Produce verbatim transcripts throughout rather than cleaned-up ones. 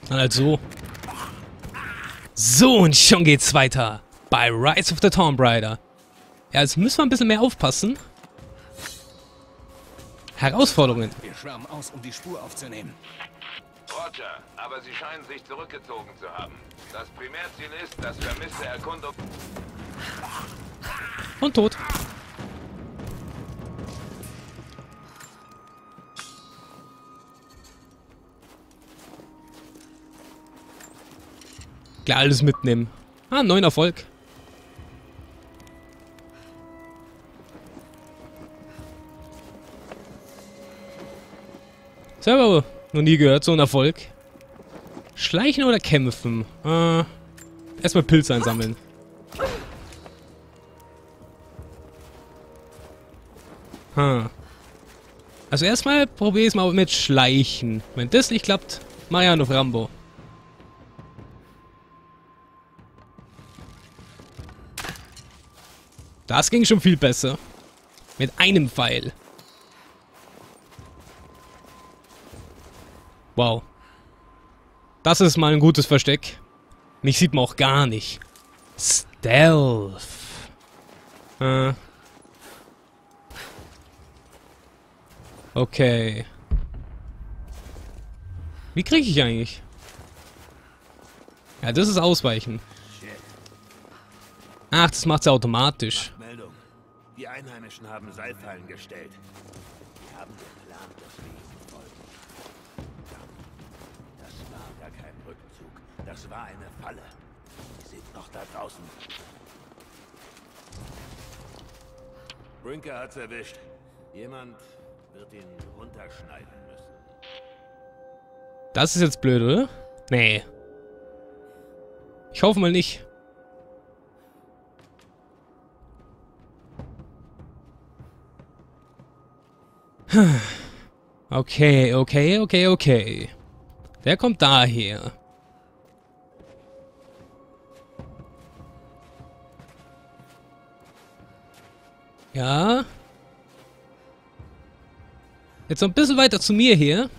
Also. So, und schon geht's weiter. Bei Rise of the Tomb Raider. Ja, jetzt müssen wir ein bisschen mehr aufpassen. Herausforderungen. Wir schwärmen aus, um die Spur aufzunehmen. Roger, aber sie scheinen sich zurückgezogen zu haben. Das Primärziel ist, das vermisste Erkundung... Und tot. Klar, alles mitnehmen. Ah, neun Erfolg. Selber noch nie gehört, so ein Erfolg. Schleichen oder kämpfen? Äh, erstmal Pilze einsammeln. Hm. Also erstmal probiere ich es mal mit Schleichen. Wenn das nicht klappt, mach ich auf Rambo. Das ging schon viel besser. Mit einem Pfeil. Wow. Das ist mal ein gutes Versteck. Mich sieht man auch gar nicht. Stealth. Äh. Okay. Wie kriege ich eigentlich? Ja, das ist Ausweichen. Ach, das macht sie automatisch. Meldung. Die Einheimischen haben Seilfallen gestellt. Sie haben geplant, dass wir ihnen folgen. Das war gar kein Rückzug. Das war eine Falle. Sie sind noch da draußen. Brinker hat's erwischt. Jemand wird ihn runterschneiden müssen. Das ist jetzt blöd, oder? Nee. Ich hoffe mal nicht. Okay, okay, okay, okay. Der kommt daher. Ja. Jetzt noch ein bisschen weiter zu mir hier.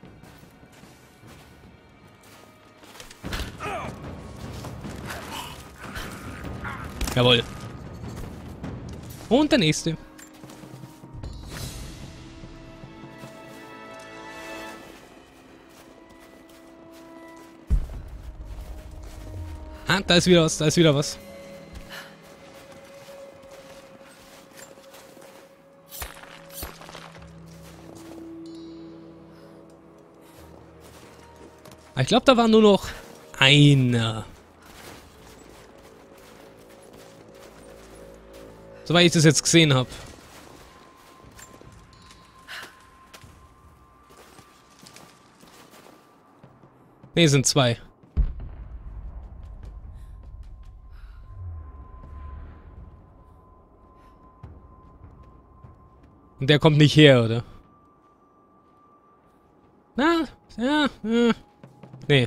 Jawohl. Und der nächste. Ah, da ist wieder was, da ist wieder was. Ich glaube, da war nur noch einer. Soweit ich das jetzt gesehen habe. Ne, sind zwei. Und der kommt nicht her, oder? Na, ja, ja. Nee.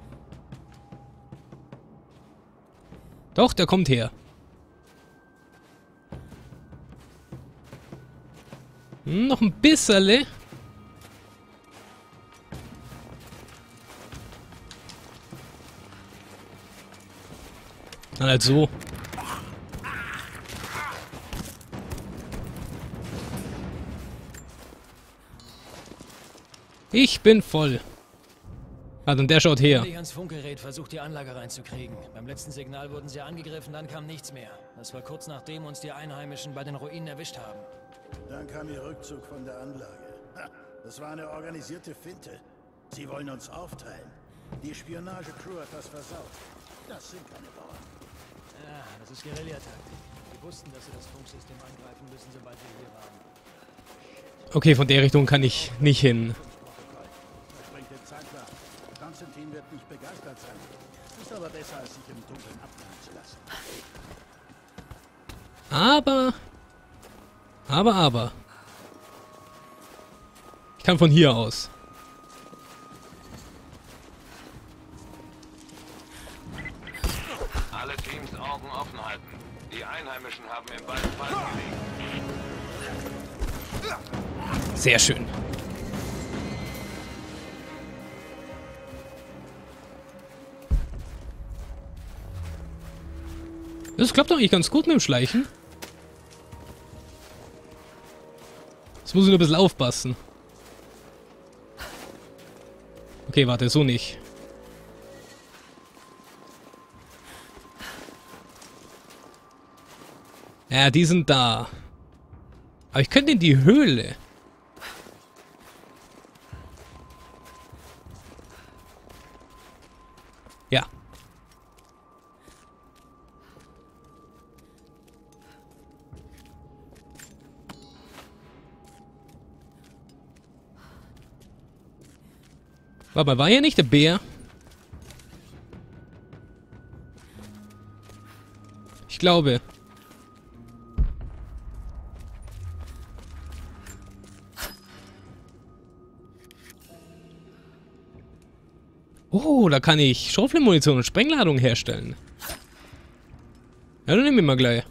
Doch, der kommt her. Hm, noch ein bisschen. Also. Ich bin voll. Ah, und der schaut her. Ans Funkgerät versucht, die Anlage reinzukriegen. Beim letzten Signal wurden sie angegriffen, dann kam nichts mehr. Das war kurz nachdem uns die Einheimischen bei den Ruinen erwischt haben. Dann kam ihr Rückzug von der Anlage. Ha, das war eine organisierte Finte. Sie wollen uns aufteilen. Die Spionage-Crew hat das versaut. Das sind keine Bauern. Ja, das ist Guerillataktik. Sie wussten, dass sie das Funksystem angreifen müssen, sobald wir hier waren. Okay, von der Richtung kann ich nicht hin. Das bringt den Zeitplan. Konstantin wird nicht begeistert sein. Ist aber besser, als sich im Dunkeln ablenken zu lassen. Aber... Aber, aber... Ich kann von hier aus. Alle Teams Augen offen halten. Die Einheimischen haben im Wald Fallen gelegt. Sehr schön. Das klappt doch eigentlich ganz gut mit dem Schleichen. Jetzt muss ich nur ein bisschen aufpassen. Okay, warte, so nicht. Ja, die sind da. Aber ich könnte in die Höhle. Ja. Warte mal, war hier nicht der Bär? Ich glaube. Oh, da kann ich Schrotflintenmunition und Sprengladung herstellen. Ja, dann nehmen wir mal gleich.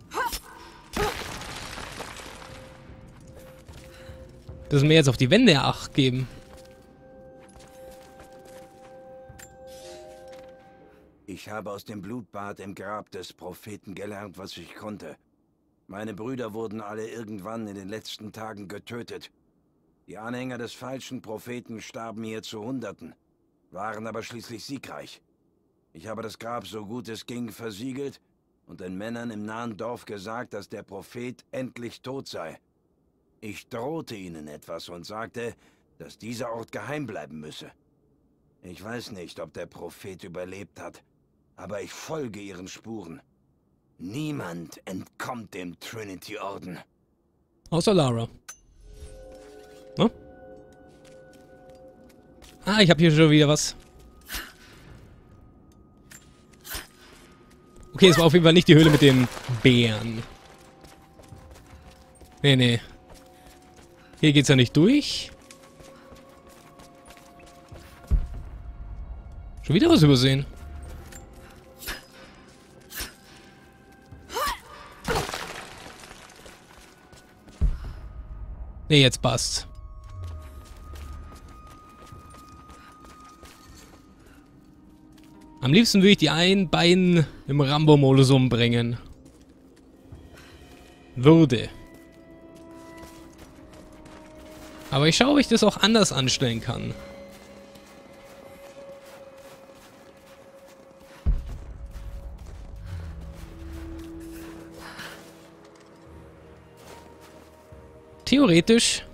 Dass wir jetzt auf die Wände Acht geben. Ich habe aus dem Blutbad im Grab des Propheten gelernt, was ich konnte. Meine Brüder wurden alle irgendwann in den letzten Tagen getötet. Die Anhänger des falschen Propheten starben hier zu Hunderten, waren aber schließlich siegreich. Ich habe das Grab so gut es ging versiegelt und den Männern im nahen Dorf gesagt, dass der Prophet endlich tot sei. Ich drohte ihnen etwas und sagte, dass dieser Ort geheim bleiben müsse. Ich weiß nicht, ob der Prophet überlebt hat, aber ich folge ihren Spuren. Niemand entkommt dem Trinity-Orden. Außer Lara. No? Ah, ich habe hier schon wieder was. Okay, es war auf jeden Fall nicht die Höhle mit den Bären. Nee, nee. Hier geht's ja nicht durch. Schon wieder was übersehen. Nee, jetzt passt's. Am liebsten würde ich die einen beiden im Rambo-Modus umbringen. Würde. Aber ich schaue, ob ich das auch anders anstellen kann. Theoretisch.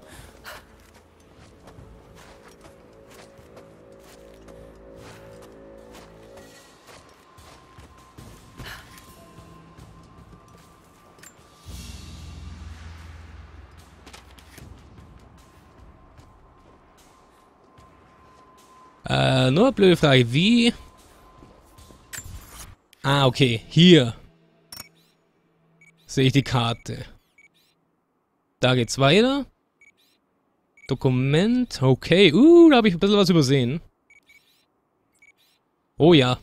Äh, nur eine blöde Frage. Wie? Ah, okay. Hier sehe ich die Karte. Da geht's weiter. Dokument. Okay. Uh, da habe ich ein bisschen was übersehen. Oh ja.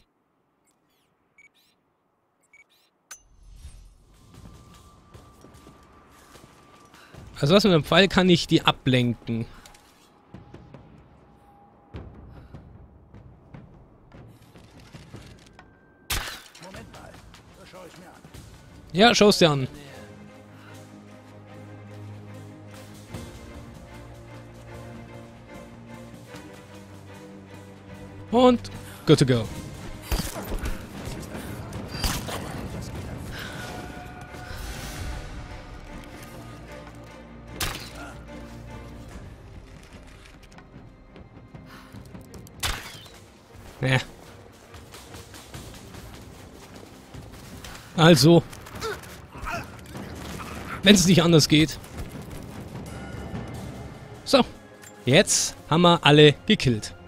Also was mit dem Pfeil kann ich die ablenken. Moment mal, das schaue ich mir an. Ja, schau's dir an. Und good to go. Ja. Also, wenn es nicht anders geht. So, jetzt haben wir alle gekillt.